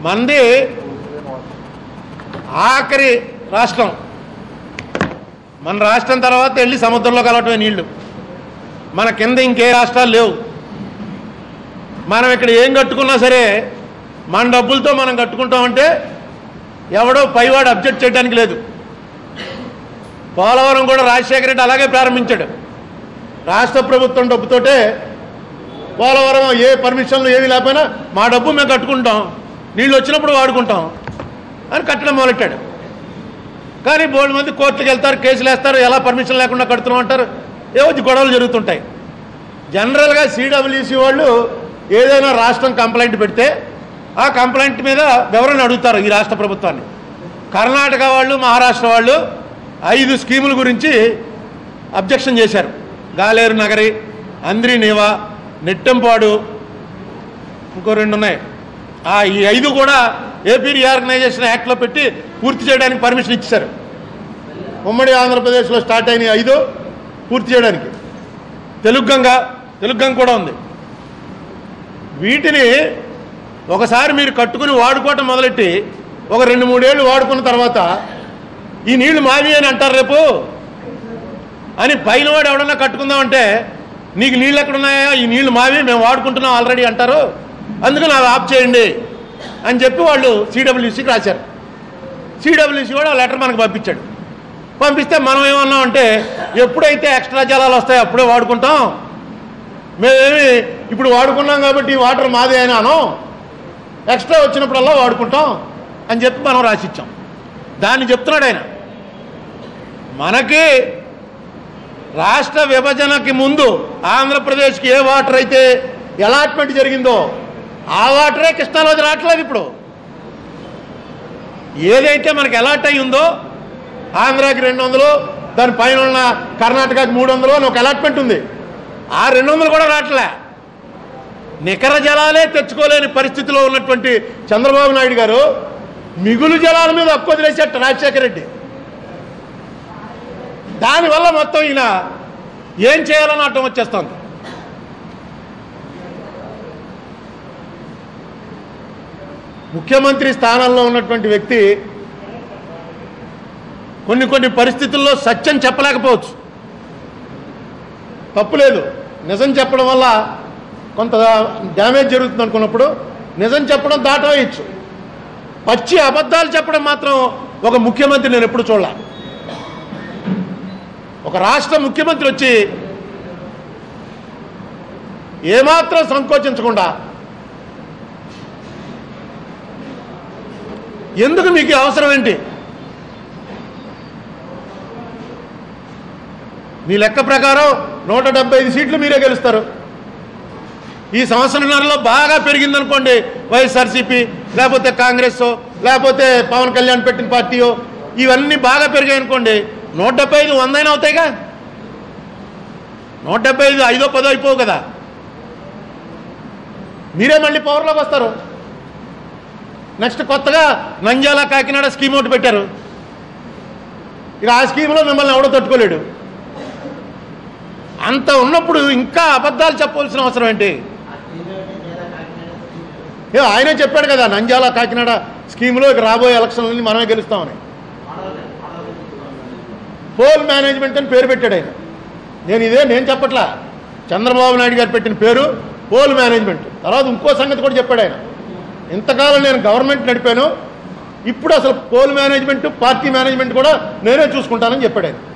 మంది ఆఖరి రాష్ట్రం. మన రాష్ట్రం తర్వాత వెళ్ళి సముద్రంలో కలవటమే నీళ్లు. మన కింద ఇంకే రాష్ట్రాలు లేవు. మనం ఇక్కడ ఏం కట్టుకున్నా సరే మన డబ్బులతో మనం కట్టుకుంటామంటే ఎవడో పైవాడు అబ్జెక్ట్ చేయడానికి లేదు. పోలవరం కూడా రాజశేఖర రెడ్డి అలాగే ప్రారంభించాడు. రాష్ట్ర ప్రభుత్వం డబ్బుతోటే పోలవరం ఏ పర్మిషన్లు ఏమీ లేకపోయినా మా డబ్బు మేము కట్టుకుంటాం, నీళ్ళు వచ్చినప్పుడు వాడుకుంటాం అని కట్టడం మొదలెట్టాడు. కానీ బోల్డ్ మంది కోర్టుకు వెళ్తారు, కేసులు వేస్తారు, ఎలా పర్మిషన్ లేకుండా కడుతున్నాం అంటారు, ఏవో గొడవలు జరుగుతుంటాయి. జనరల్గా సిడబ్ల్యూసి వాళ్ళు ఏదైనా రాష్ట్రం కంప్లైంట్ పెడితే ఆ కంప్లైంట్ మీద వివరణ అడుగుతారు ఈ రాష్ట్ర ప్రభుత్వాన్ని. కర్ణాటక వాళ్ళు, మహారాష్ట్ర వాళ్ళు 5 స్కీముల గురించి అబ్జెక్షన్ చేశారు. గాలేరు నగరి, అంద్రి నీవా, నెట్టెంపాడు, ఇంకో 2 ఉన్నాయి. ఈ 5 కూడా ఏపీ రీఆర్గనైజేషన్ యాక్ట్లో పెట్టి పూర్తి చేయడానికి పర్మిషన్ ఇచ్చారు. ఉమ్మడి ఆంధ్రప్రదేశ్లో స్టార్ట్ అయిన 5 పూర్తి చేయడానికి. తెలుగు గంగ కూడా ఉంది. వీటిని ఒకసారి మీరు కట్టుకుని వాడుకోవటం మొదలెట్టి ఒక 2-3 ఏళ్ళు వాడుకున్న తర్వాత ఈ నీళ్లు మావి అని అంటారు రేపు అని పైన వాడు ఎవడన్నా కట్టుకుందామంటే నీకు నీళ్ళు ఎక్కడున్నాయా, ఈ నీళ్లు మావి, మేము వాడుకుంటున్నాం ఆల్రెడీ అంటారు, అందుకని అవి ఆఫ్ చేయండి అని చెప్పి వాళ్ళు సిడబ్ల్యూసీకి రాశారు. సిడబ్ల్యూసీ కూడా లెటర్ మనకు పంపించాడు. పంపిస్తే మనం ఏమన్నామంటే ఎప్పుడైతే ఎక్స్ట్రా జలాలు వస్తాయో అప్పుడే వాడుకుంటాం, మేమేమి ఇప్పుడు వాడుకున్నాం కాబట్టి ఈ వాటర్ మాదే అని అనం, ఎక్స్ట్రా వచ్చినప్పుడల్లా వాడుకుంటాం అని చెప్పి మనం రాసిచ్చాం. దాన్ని చెప్తున్నాడు ఆయన. మనకి రాష్ట్ర విభజనకి ముందు ఆంధ్రప్రదేశ్కి ఏ వాటర్ అయితే అలాట్మెంట్ జరిగిందో ఆ వాటరే కృష్ణాలోకి రావట్లేదు. ఇప్పుడు ఏదైతే మనకి అలాట్ అయి ఉందో ఆంధ్రాకి 200, దాని పైన ఉన్న కర్ణాటకకి 300 అని ఒక అలాట్మెంట్ ఉంది. ఆ 200 కూడా రావట్లే. నికర జలాలే తెచ్చుకోలేని పరిస్థితిలో ఉన్నటువంటి చంద్రబాబు నాయుడు గారు మిగులు జలాల మీద హక్కు వదిలేసేట రాజశేఖర రెడ్డి. దానివల్ల మొత్తం ఈయన ఏం చేయాలని అర్థం వచ్చేస్తుంది. ముఖ్యమంత్రి స్థానంలో ఉన్నటువంటి వ్యక్తి కొన్ని పరిస్థితుల్లో సత్యం చెప్పలేకపోవచ్చు, తప్పులేదు. నిజం చెప్పడం వల్ల కొంత డ్యామేజ్ జరుగుతుంది అనుకున్నప్పుడు నిజం చెప్పడం దాటవేయచ్చు. పచ్చి అబద్ధాలు చెప్పడం మాత్రం ఒక ముఖ్యమంత్రి నేను ఎప్పుడు చూడలే. ఒక రాష్ట్ర ముఖ్యమంత్రి వచ్చి ఏమాత్రం సంకోచించకుండా ఎందుకు మీకు అవసరం ఏంటి, మీ లెక్క ప్రకారం 175 సీట్లు మీరే గెలుస్తారు. ఈ సంవత్సరంన్నరలో బాగా పెరిగిందనుకోండి వైఎస్ఆర్సీపీ, లేకపోతే కాంగ్రెస్, లేకపోతే పవన్ కళ్యాణ్ పెట్టిన పార్టీయో, ఇవన్నీ బాగా పెరిగాయి అనుకోండి, 175 100 అవుతాయిగా. 175 5 10 అయిపోవు కదా. మీరే మళ్ళీ పవర్లోకి వస్తారు. నెక్స్ట్ కొత్తగా నంద్యాల కాకినాడ స్కీమ్ ఒకటి పెట్టారు. ఇక ఆ స్కీమ్లో మిమ్మల్ని ఎవడో తట్టుకోలేడు. అంత ఉన్నప్పుడు ఇంకా అబద్ధాలు చెప్పవలసిన అవసరం ఏంటి? ఆయనే చెప్పాడు కదా నంద్యాల కాకినాడ స్కీమ్లో ఇక రాబోయే ఎలక్షన్లని మనమే గెలుస్తామని. పోల్ మేనేజ్మెంట్ అని పేరు పెట్టాడు ఆయన. నేను చెప్పట్లా, చంద్రబాబు నాయుడు గారు పెట్టిన పేరు పోల్ మేనేజ్మెంట్. తర్వాత ఇంకో సంగతి కూడా చెప్పాడు ఆయన, ఇంతకాలం నేను గవర్నమెంట్ నడిపాను, ఇప్పుడు అసలు పోల్ మేనేజ్మెంట్, పార్టీ మేనేజ్మెంట్ కూడా నేనే చూసుకుంటానని చెప్పాడు ఆయన.